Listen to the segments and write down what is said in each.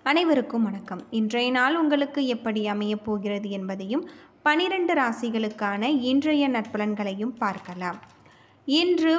அனைவருக்கும் வணக்கம். இன்றைய நாள் உங்களுக்கு எப்படி அமையப் போகிறது என்பதையும் 12 ராசிகளுக்கான இன்றைய நற்பலன்களையும் பார்க்கலாம். இன்று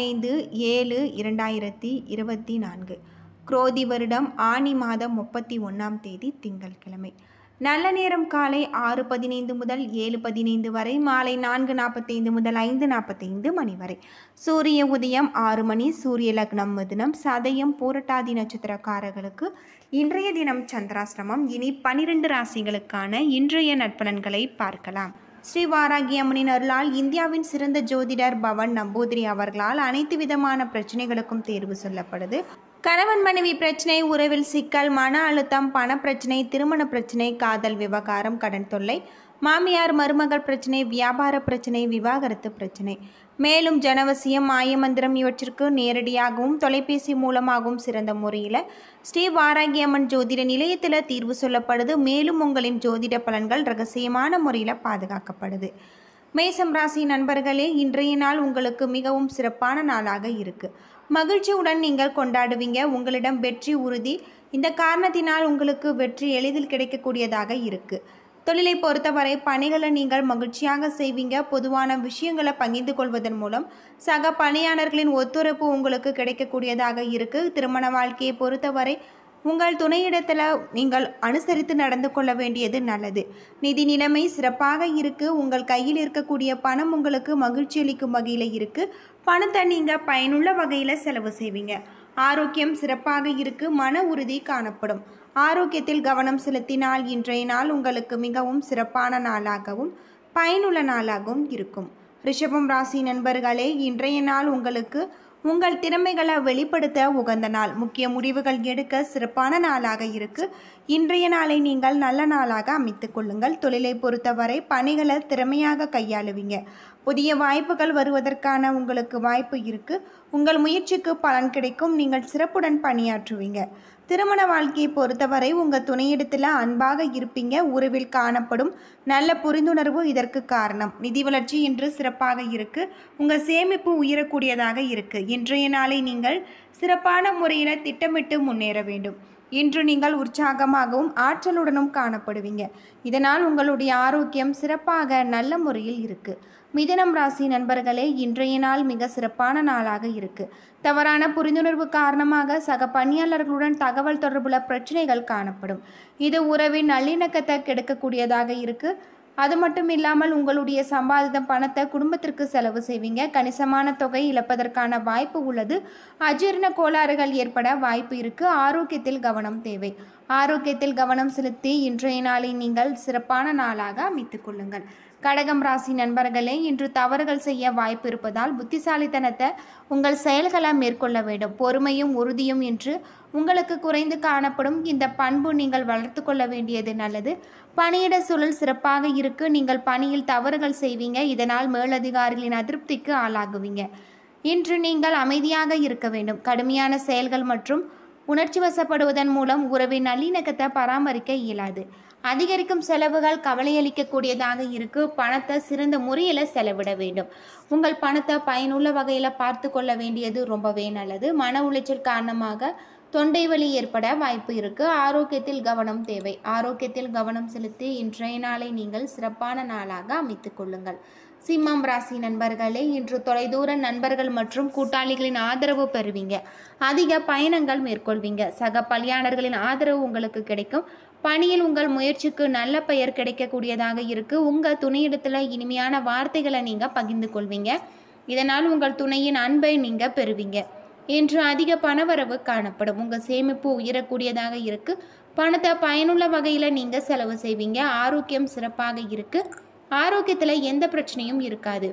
15/7/2024 குரோதி வருடம் ஆனி மாதம் 31ஆம் தேதி திங்கட்கிழமை. நல்ல நேரம் காலை 6:15 முதல் 7:15 வரை, மாலை 4:45 முதல் 5:45 மணி வரை. சூரிய உதயம் 6 மணி. சூரிய லக்னம் மிதுனம். சதயம் பூரட்டாதி நட்சத்திரக்காரர்களுக்கு இன்றைய தினம் சந்திராஷ்டமம். இனி 12 ராசிகளுக்கான இன்றைய நற்பலன்களை பார்க்கலாம். ஸ்ரீ வாராகி அம்மனின் அருளால் இந்தியாவின் சிறந்த ஜோதிடர் பவன் நம்பூதிரி அவர்களால் அனைத்து விதமான பிரச்சனைகளுக்கும் தேர்வு சொல்லப்படுது. கணவன் மனைவி பிரச்சனை, உறவில் சிக்கல், மன அழுத்தம், பண பிரச்சனை, திருமண பிரச்சனை, காதல் விவகாரம், கடன் தொல்லை, மாமியார் மருமகள் பிரச்சனை, வியாபார பிரச்சனை, விவாகரத்து பிரச்சனை, மேலும் ஜனவசியம், மாயமந்திரம் இவற்றிற்கு நேரடியாகவும் தொலைபேசி மூலமாகவும் சிறந்த முறையில் ஸ்ரீ வாராகி அம்மன் ஜோதிட நிலையத்தில் தீர்வு சொல்லப்படுது. மேலும் உங்களின் ஜோதிட பலன்கள் ரகசியமான முறையில் பாதுகாக்கப்படுது. மேசம் ராசி நண்பர்களே, இன்றைய நாள் உங்களுக்கு மிகவும் சிறப்பான நாளாக இருக்குது. மகிழ்ச்சியுடன் நீங்கள் கொண்டாடுவீங்க. உங்களிடம் வெற்றி உறுதி. இந்த காரணத்தினால் உங்களுக்கு வெற்றி எளிதில் கிடைக்கக்கூடியதாக இருக்குது. தொழிலை பொறுத்தவரை பணிகளை நீங்கள் மகிழ்ச்சியாக செய்வீங்க. பொதுவான விஷயங்களை பகிர்ந்து கொள்வதன் மூலம் சக பணியாளர்களின் ஒத்துழைப்பு உங்களுக்கு கிடைக்கக்கூடியதாக இருக்குது. திருமண வாழ்க்கையை பொறுத்தவரை உங்கள் துணையிடத்தில் நீங்கள் அனுசரித்து நடந்து கொள்ள வேண்டியது நல்லது. நிதி நிலைமை சிறப்பாக இருக்குது. உங்கள் கையில் இருக்கக்கூடிய பணம் உங்களுக்கு மகிழ்ச்சி அளிக்கும் வகையில் இருக்குது. பணத்தை நீங்கள் பயனுள்ள வகையில் செலவு செய்வீங்க. ஆரோக்கியம் சிறப்பாக இருக்குது. மன உறுதி காணப்படும். ஆரோக்கியத்தில் கவனம் செலுத்தினால் இன்றைய நாள் உங்களுக்கு மிகவும் சிறப்பான நாளாகவும் பயனுள்ள நாளாகவும் இருக்கும். ரிஷபம் ராசி நண்பர்களே, இன்றைய நாள் உங்களுக்கு உங்கள் திறமைகளை வெளிப்படுத்த உகந்த நாள். முக்கிய முடிவுகள் எடுக்க சிறப்பான நாளாக இருக்கு. இன்றைய நாளை நீங்கள் நல்ல நாளாக அமைத்து கொள்ளுங்கள். தொழிலை பொறுத்தவரை பணிகளை திறமையாக கையாளுவீங்க. புதிய வாய்ப்புகள் வருவதற்கான உங்களுக்கு வாய்ப்பு இருக்கு. உங்கள் முயற்சிக்கு பலன் கிடைக்கும். நீங்கள் சிறப்புடன் பணியாற்றுவீங்க. திருமண வாழ்க்கையை பொறுத்தவரை உங்கள் துணையிடத்தில் அன்பாக இருப்பீங்க. உறவில் காணப்படும் நல்ல புரிந்துணர்வு இதற்கு காரணம். நிதி வளர்ச்சி இன்று சிறப்பாக இருக்கு. உங்கள் சேமிப்பு உயரக்கூடியதாக இருக்கு. இன்றைய நாளை நீங்கள் சிறப்பான முறையில் திட்டமிட்டு முன்னேற வேண்டும். இன்று நீங்கள் உற்சாகமாகவும் ஆற்றலுடனும் காணப்படுவீங்க. இதனால் உங்களுடைய ஆரோக்கியம் சிறப்பாக நல்ல முறையில் இருக்கு. மிதுனம் ராசி நண்பர்களே, இன்றைய நாள் மிக சிறப்பான நாளாக இருக்கு. தவறான புரிந்துணர்வு காரணமாக சக பணியாளர்களுடன் தகவல் தொடர்புல பிரச்சனைகள் காணப்படும். இது உறவின் நல்லிணக்கத்தை கெடுக்கக்கூடியதாக இருக்கு. அது மட்டும் இல்லாமல் உங்களுடைய சம்பாதித்த பணத்தை குடும்பத்திற்கு செலவு செய்வீங்க. கணிசமான தொகை இழப்பதற்கான வாய்ப்பு உள்ளது. அஜீரண கோளாறுகள் ஏற்பட வாய்ப்பு இருக்கு. ஆரோக்கியத்தில் கவனம் தேவை. ஆரோக்கியத்தில் கவனம் செலுத்தி இன்றைய நாளை நீங்கள் சிறப்பான நாளாக அமைத்துக் கொள்ளுங்கள். கடகம் ராசி நண்பர்களே, இன்று தவறுகள் செய்ய வாய்ப்பு இருப்பதால் புத்திசாலித்தனத்தை உங்கள் செயல்களை மேற்கொள்ள வேண்டும். பொறுமையும் உறுதியும் இன்று உங்களுக்கு குறைந்து காணப்படும். இந்த பண்பு நீங்கள் வளர்த்து கொள்ள வேண்டியது நல்லது. பணியிட சூழல் சிறப்பாக இருக்கு. நீங்கள் பணியில் தவறுகள் செய்வீங்க. இதனால் மேலதிகாரிகளின் அதிருப்திக்கு ஆளாகுவீங்க. இன்று நீங்கள் அமைதியாக இருக்க வேண்டும். கடுமையான செயல்கள் மற்றும் உணர்ச்சி வசப்படுவதன் மூலம் உறவின் நல்லிணக்கத்தை பராமரிக்க இயலாது. அதிகரிக்கும் செலவுகள் கவலையளிக்கக்கூடியதாக இருக்கு. பணத்தை சிறந்த முறையில் செலவிட வேண்டும். உங்கள் பணத்தை பயனுள்ள வகையில் பார்த்து கொள்ள வேண்டியது ரொம்பவே நல்லது. மன உளைச்சல் காரணமாக தொண்டை வலி ஏற்பட வாய்ப்பு இருக்கு. ஆரோக்கியத்தில் கவனம் தேவை. ஆரோக்கியத்தில் கவனம் செலுத்தி இன்றைய நாளை நீங்கள் சிறப்பான நாளாக அமைத்துக் கொள்ளுங்கள். சிம்மம் ராசி நண்பர்களே, இன்று தொலைதூர நண்பர்கள் மற்றும் கூட்டாளிகளின் ஆதரவு பெறுவீங்க. அதிக பயணங்கள் மேற்கொள்வீங்க. சக பணியாளர்களின் ஆதரவு உங்களுக்கு கிடைக்கும். பணியில் உங்கள் முயற்சிக்கு நல்ல பெயர் கிடைக்கக்கூடியதாக இருக்கு. உங்கள் துணையிடத்தில் இனிமையான வார்த்தைகளை நீங்கள் பகிர்ந்து கொள்வீங்க. இதனால் உங்கள் துணையின் அன்பை நீங்கள் பெறுவீங்க. இன்று அதிக பணவரவு காணப்படும். உங்கள் சேமிப்பு உயரக்கூடியதாக இருக்கு. பணத்தை பயனுள்ள வகையில் நீங்கள் செலவு செய்வீங்க. ஆரோக்கியம் சிறப்பாக இருக்கு. ஆரோக்கியத்தில் எந்த பிரச்சனையும் இருக்காது.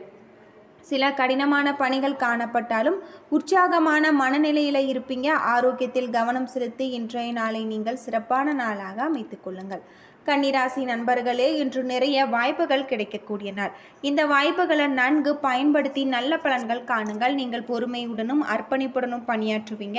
சில கடினமான பணிகள் காணப்பட்டாலும் உற்சாகமான மனநிலையில் இருப்பீங்க. ஆரோக்கியத்தில் கவனம் செலுத்தி இன்றைய நாளை நீங்கள் சிறப்பான நாளாக அமைத்துக் கொள்ளுங்கள். கன்னிராசி நண்பர்களே, இன்று நிறைய வாய்ப்புகள் கிடைக்கக்கூடிய நாள். இந்த வாய்ப்புகளை நன்கு பயன்படுத்தி நல்ல பலன்கள் காணுங்கள். நீங்கள் பொறுமையுடனும் அர்ப்பணிப்புடனும் பணியாற்றுவீங்க.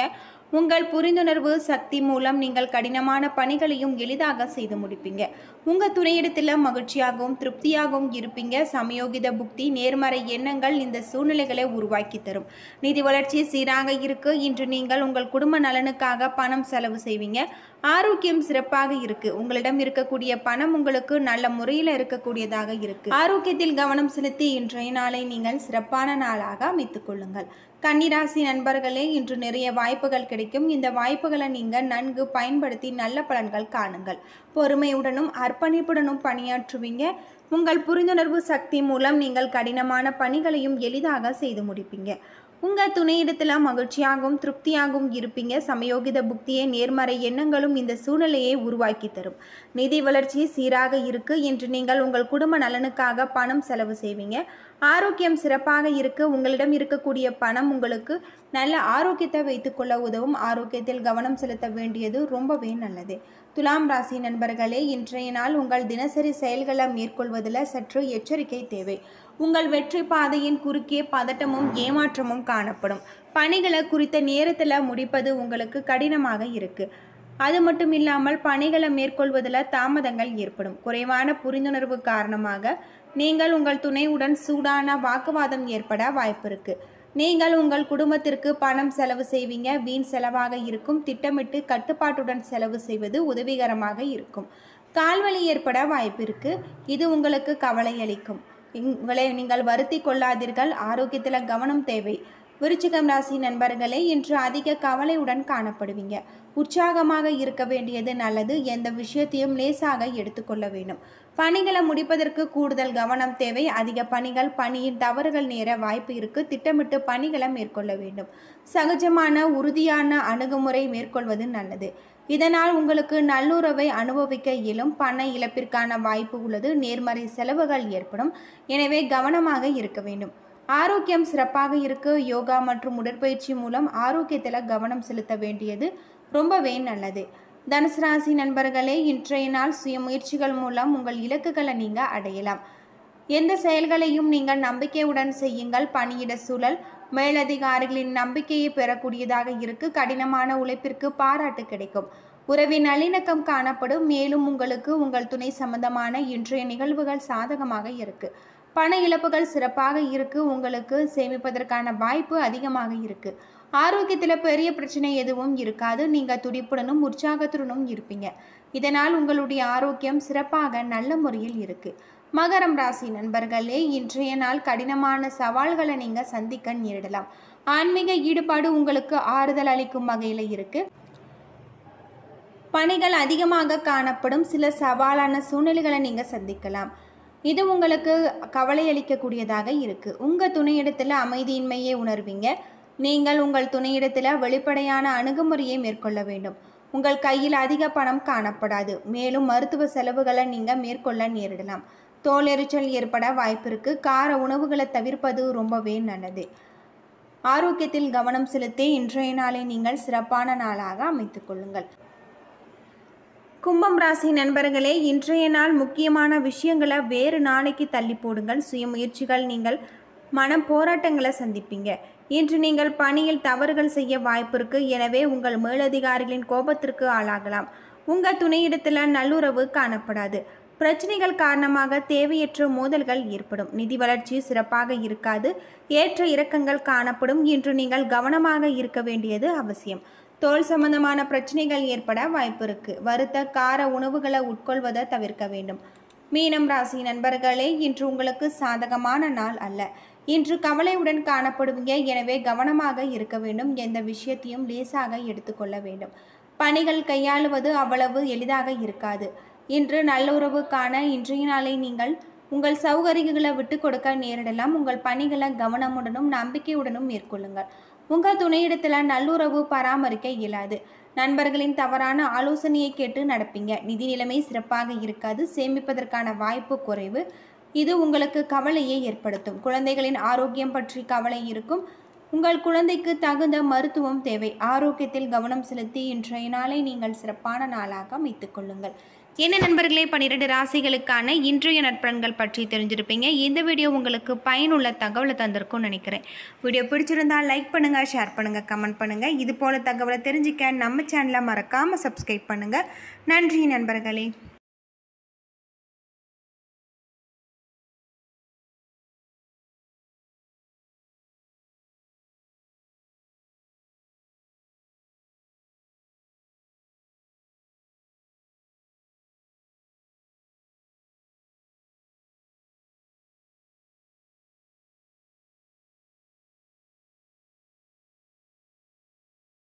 உங்கள் புரிந்துணர்வு சக்தி மூலம் நீங்கள் கடினமான பணிகளையும் எளிதாக செய்து முடிப்பீங்க. உங்கள் துணையிடத்தில் மகிழ்ச்சியாகவும் திருப்தியாகவும் இருப்பீங்க. சமயோகித புக்தி நேர்மறை எண்ணங்கள் இந்த சூழ்நிலைகளை உருவாக்கி தரும். நிதி வளர்ச்சி சீராக இருக்கு. இன்று நீங்கள் உங்கள் குடும்ப நலனுக்காக பணம் செலவு செய்வீங்க. ஆரோக்கியம் சிறப்பாக இருக்கு. உங்களிடம் இருக்கக்கூடிய பணம் உங்களுக்கு நல்ல முறையில் இருக்கக்கூடியதாக இருக்கு. ஆரோக்கியத்தில் கவனம் செலுத்தி இன்றைய நாளை நீங்கள் சிறப்பான நாளாக அமைத்துக் கொள்ளுங்கள். கன்னிராசி நண்பர்களே, இன்று நிறைய வாய்ப்புகள் கிடைக்கும். இந்த வாய்ப்புகளை நீங்கள் நன்கு பயன்படுத்தி நல்ல பலன்கள் காணுங்கள். பொறுமையுடனும் அர்ப்பணிப்புடனும் பணியாற்றுவீங்க. உங்கள் புரிந்துணர்வு சக்தி மூலம் நீங்கள் கடினமான பணிகளையும் எளிதாக செய்து முடிப்பீங்க. உங்கள் துணையிடத்தில் மகிழ்ச்சியாகவும் திருப்தியாகவும் இருப்பீங்க. சமயோகித புக்தியை நேர்மறை எண்ணங்களும் இந்த சூழ்நிலையை உருவாக்கி தரும். நிதி வளர்ச்சி சீராக இருக்கு. இன்று நீங்கள் உங்கள் குடும்ப நலனுக்காக பணம் செலவு செய்வீங்க. ஆரோக்கியம் சிறப்பாக இருக்கு. உங்களிடம் இருக்கக்கூடிய பணம் உங்களுக்கு நல்ல ஆரோக்கியத்தை வைத்துக்கொள்ள உதவும். ஆரோக்கியத்தில் கவனம் செலுத்த வேண்டியது ரொம்பவே நல்லது. துலாம் ராசி நண்பர்களே, இன்றைய நாள் உங்கள் தினசரி செயல்களை மேற்கொள்வதில் சற்று எச்சரிக்கை தேவை. உங்கள் வெற்றி பாதையின் குறுக்கே பதட்டமும் ஏமாற்றமும் காணப்படும். பணிகளை குறித்த நேரத்தில் முடிப்பது உங்களுக்கு கடினமாக இருக்கு. அது மட்டும் இல்லாமல் பணிகளை மேற்கொள்வதில் தாமதங்கள் ஏற்படும். குறைவான புரிந்துணர்வு காரணமாக நீங்கள் உங்கள் துணையுடன் சூடான வாக்குவாதம் ஏற்பட வாய்ப்பு இருக்கு. நீங்கள் உங்கள் குடும்பத்திற்கு பணம் செலவு செய்வீங்க. வீண் செலவாக இருக்கும். திட்டமிட்டு கட்டுப்பாட்டுடன் செலவு செய்வது உதவிகரமாக இருக்கும். கால்வலி ஏற்பட வாய்ப்பு இருக்கு. இது உங்களுக்கு கவலை அளிக்கும். உங்களை நீங்கள் வருத்தி கொள்ளாதீர்கள். ஆரோக்கியத்தில் கவனம் தேவை. விருச்சிகம் ராசி நண்பர்களே, இன்று அதிக கவலையுடன் காணப்படுவீங்க. உற்சாகமாக இருக்க வேண்டியது நல்லது. எந்த விஷயத்தையும் லேசாக எடுத்துக்கொள்ள வேண்டும். பணிகளை முடிப்பதற்கு கூடுதல் கவனம் தேவை. அதிக பணிகள் பணியின் தவறுகள் நேர வாய்ப்பு இருக்கு. திட்டமிட்டு பணிகளை மேற்கொள்ள வேண்டும். சகஜமான உறுதியான அணுகுமுறை மேற்கொள்வது நல்லது. இதனால் உங்களுக்கு நல்லுறவை அனுபவிக்க இயலும். பண இழப்பிற்கான வாய்ப்பு உள்ளது. நேர்மறை செலவுகள் ஏற்படும். எனவே கவனமாக இருக்க வேண்டும். ஆரோக்கியம் சிறப்பாக இருக்கு. யோகா மற்றும் உடற்பயிற்சி மூலம் ஆரோக்கியத்தில் கவனம் செலுத்த வேண்டியது ரொம்பவே நல்லது. தனுசு ராசி நண்பர்களே, இன்றைய நாள் சுய முயற்சிகள் மூலம் உங்கள் இலக்குகளை நீங்கள் அடையலாம். எந்த செயல்களையும் நீங்கள் நம்பிக்கையுடன் செய்யுங்கள். பணியிட சூழல் மேலதிகாரிகளின் நம்பிக்கையை பெறக்கூடியதாக இருக்கு. கடினமான உழைப்பிற்கு பாராட்டு கிடைக்கும். உறவின் நல்லிணக்கம் காணப்படும். மேலும் உங்களுக்கு உங்கள் துணை சம்பந்தமான இன்றைய நிகழ்வுகள் சாதகமாக இருக்கு. பண இழப்புகள் சிறப்பாக இருக்கு. உங்களுக்கு சேமிப்பதற்கான வாய்ப்பு அதிகமாக இருக்கு. ஆரோக்கியத்தில் பெரிய பிரச்சனை எதுவும் இருக்காது. நீங்கள் துடிப்புடனும் உற்சாகத்துடனும் இருப்பீங்க. இதனால் உங்களுடைய ஆரோக்கியம் சிறப்பாக நல்ல முறையில் இருக்கு. மகரம் ராசி நண்பர்களே, இன்றைய நாள் கடினமான சவால்களை நீங்கள் சந்திக்க நேரிடலாம். ஆன்மீக ஈடுபாடு உங்களுக்கு ஆறுதல் அளிக்கும் வகையில் இருக்கு. பணிகள் அதிகமாக காணப்படும். சில சவாலான சூழ்நிலைகளை நீங்கள் சந்திக்கலாம். இது உங்களுக்கு கவலை அளிக்கக்கூடியதாக இருக்கு. உங்கள் துணையிடத்தில் அமைதியின்மையை உணர்வீங்க. நீங்கள் உங்கள் துணையிடத்தில் வெளிப்படையான அணுகுமுறையை மேற்கொள்ள வேண்டும். உங்கள் கையில் அதிக பணம் காணப்படாது. மேலும் மருத்துவ செலவுகளை நீங்கள் மேற்கொள்ள நேரிடலாம். தோலெரிச்சல் ஏற்பட வாய்ப்பு இருக்கு. கார உணவுகளை தவிர்ப்பது ரொம்பவே நல்லது. ஆரோக்கியத்தில் கவனம் செலுத்தி இன்றைய நாளை நீங்கள் சிறப்பான நாளாக அமைத்துக் கொள்ளுங்கள். கும்பம் ராசி நண்பர்களே, இன்றைய நாள் முக்கியமான விஷயங்களை வேறு நாளைக்கு தள்ளி போடுங்கள். சுய முயற்சிகள் நீங்கள் மனம் போராட்டங்களை சந்திப்பீங்க. இன்று நீங்கள் பணியில் தவறுகள் செய்ய வாய்ப்பு இருக்கு. எனவே உங்கள் மேலதிகாரிகளின் கோபத்திற்கு ஆளாகலாம். உங்கள் துணையிடத்தில் நல்லுறவு காணப்படாது. பிரச்சனைகள் காரணமாக தேவையற்ற மோதல்கள் ஏற்படும். நிதி வளர்ச்சி சிறப்பாக இருக்காது. ஏற்ற இறக்கங்கள் காணப்படும். இன்று நீங்கள் கவனமாக இருக்க வேண்டியது அவசியம். தோல் சம்பந்தமான பிரச்சனைகள் ஏற்பட வாய்ப்பு இருக்கு. வறுத்த கார உணவுகளை உட்கொள்வதை தவிர்க்க வேண்டும். மீனம் ராசி நண்பர்களே, இன்று உங்களுக்கு சாதகமான நாள் அல்ல. இன்று கவலையுடன் காணப்படுவீங்க. எனவே கவனமாக இருக்க வேண்டும். எந்த விஷயத்தையும் லேசாக எடுத்துக்கொள்ள வேண்டும். பணிகள் கையாளுவது அவ்வளவு எளிதாக இருக்காது. இன்று நல்லுறவுக்கான இன்றைய நாளை நீங்கள் உங்கள் சௌகரியங்களை விட்டு கொடுக்க நேரிடலாம். உங்கள் பணிகளை கவனமுடனும் நம்பிக்கையுடனும் மேற்கொள்ளுங்கள். உங்கள் துணையிடத்தில் நல்லுறவு பராமரிக்க இயலாது. நண்பர்களின் தவறான ஆலோசனையை கேட்டு நடப்பீங்க. நிதி நிலைமை சிறப்பாக இருக்காது. சேமிப்பதற்கான வாய்ப்பு குறைவு. இது உங்களுக்கு கவலையை ஏற்படுத்தும். குழந்தைகளின் ஆரோக்கியம் பற்றி கவலை இருக்கும். உங்கள் குழந்தைக்கு தகுந்த மருத்துவம் தேவை. ஆரோக்கியத்தில் கவனம் செலுத்தி இன்றைய நாளை நீங்கள் சிறப்பான நாளாக அமைத்துக் கொள்ளுங்கள். என்ன நண்பர்களே, 12 ராசிகளுக்கான இன்றைய நற்பலன்கள் பற்றி தெரிஞ்சிருப்பீங்க. இந்த வீடியோ உங்களுக்கு பயனுள்ள தகவலை தந்திருக்கும்னு நினைக்கிறேன். வீடியோ பிடிச்சிருந்தால் லைக் பண்ணுங்கள், ஷேர் பண்ணுங்கள், கமெண்ட் பண்ணுங்கள். இது போல தகவலை தெரிஞ்சிக்க நம்ம சேனலை மறக்காமல் சப்ஸ்கிரைப் பண்ணுங்கள். நன்றி நண்பர்களே.